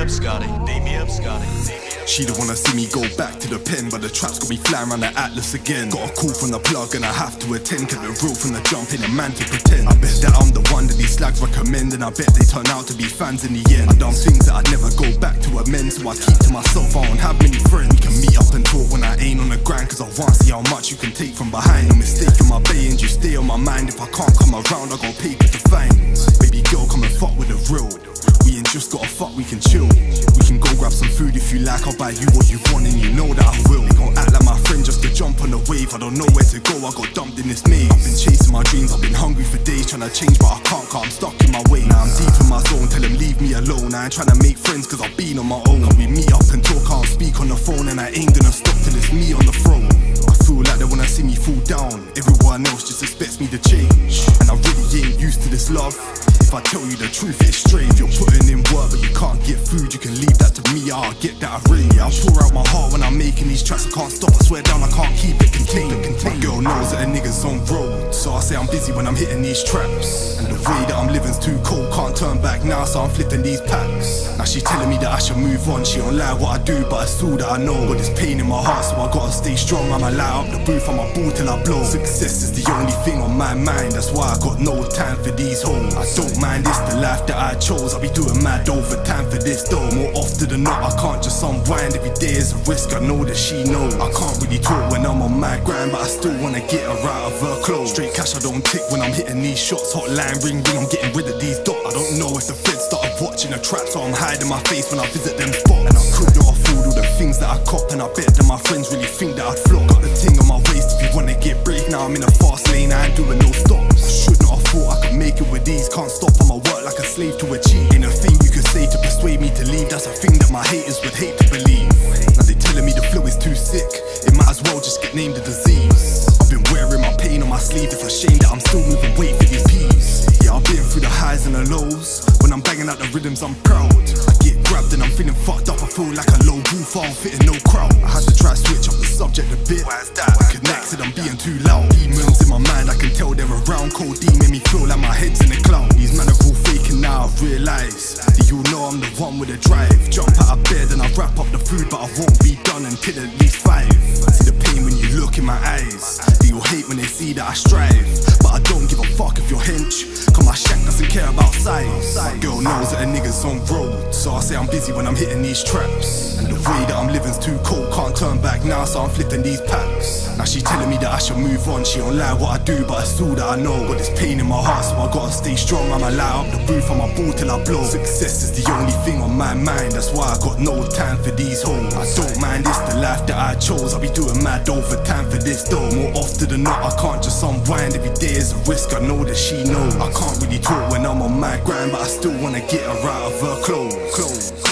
up, Scotty. Beat me up, Scotty. She don't wanna see me go back to the pen, but the trap's got me flying around the Atlas again. Got a call from the plug and I have to attend. Kept it real from the jump, ain't a man to pretend. I bet that I'm the one that these slags recommend, and I bet they turn out to be fans in the end. I done things that I'd never go back to amend, so I keep to myself, I don't have many friends. We can meet up and talk when I ain't on the grind, cause I wanna see how much you can take from behind. No mistake in my baying, you stay on my mind. If I can't come around, I gon' pay with the fines. Baby girl, come and fuck with the real. We ain't just gotta fuck, we can chill. We can go grab some food if you like, I'll buy you what you want and you know that I will. They gon' act like my friend just to jump on the wave. I don't know where to go, I got dumped in this maze. I've been chasing my dreams, I've been hungry for days, trying to change but I can't cause I'm stuck in my way. Now I'm deep in my zone, tell them leave me alone. I ain't trying to make friends cause I've been on my own. Can we meet up and talk, I'll speak on the phone, and I ain't gonna stop till it's me on the throne. I feel like they wanna see me fall down, everyone else just expects me to change. And I really ain't used to this love. If I tell you the truth, it's strange. You're putting in work but you can't get food, you can leave that to me, I'll get that I really. I'll pour out my heart when I'm making these tracks, I can't stop, I swear down, I can't keep it contained. My girl knows that the niggas on road, so I say I'm busy when I'm hitting these traps. And the way that I'm living's too cold, can't turn back now, so I'm flipping these packs. Now she telling me that I should move on, she don't like what I do, but it's all that I know. Got this pain in my heart, so I gotta stay strong. I'ma light up the booth, I'ma ball till I blow. Success is the only thing on my mind, that's why I got no time for these hoes. I don't mind, it's the life that I chose. I'll be doing mad overtime for this though. More often than not, I can't just unwind. Every day is a risk, I know that she knows. I can't really talk when I'm on my grind, but I still wanna get her out of her clothes. Straight cash, I don't tick when I'm hitting these shots. Hotline ring, I'm getting rid of these dots. I don't know if the feds started watching the trap, so I'm hiding my face when I visit them spots. And I could not afford all the things that I cop, and I bet that my friends really think that I'd flop. Got the thing on my waist, if you wanna get brave, now I'm in a fast lane, I ain't doing no stops. I should not have thought I could make it with these, can't stop, I'ma work like a slave to achieve. Ain't a thing you could say to persuade me to leave, that's a thing that my haters would hate to believe. Now they telling me the flow is too sick, it might as well just get named a disease. I've been wearing my pain on my sleeve, it's a shame that I'm still moving weight for these peas. Yeah, I've been through the highs and the lows, when I'm banging out the rhythms I'm proud. I get grabbed and I'm feeling fucked up, I feel like a low roof, I don't fit in no crowd. I had to try switch up the subject a bit, why is that? Connected, I'm being too loud. Demons in my mind, I can tell they're around. Codeine made me feel like my head's in the cloud. These men are all faking now, I've realised that you know I'm the one with the drive. Jump out of bed and I wrap up the food, but I won't be done until at least 5. See the pain when you look in my eyes, they all hate when they see that I strive. But I don't give a fuck if you're hench, cause my shack doesn't care about size. My girl knows that the niggas on road, so I say I'm busy when I'm hitting these traps. And the way that I'm living's too cold, can't turn back now, so I'm flipping these packs. Now she telling me that I should move on, she don't like what I do, but it's all that I know. Got this pain in my heart, so I gotta stay strong. I'ma light up the booth, I'ma ball till I blow. Success is the only thing on my mind, that's why I got no time for these hoes. I don't mind, it's the life that I chose. I'll be doing mad overtime for this though. More often than not, I can't just unwind. Every day is a risk, I know that she knows. I can't really talk when I'm on my grind, but I still wanna get her out of her clothes.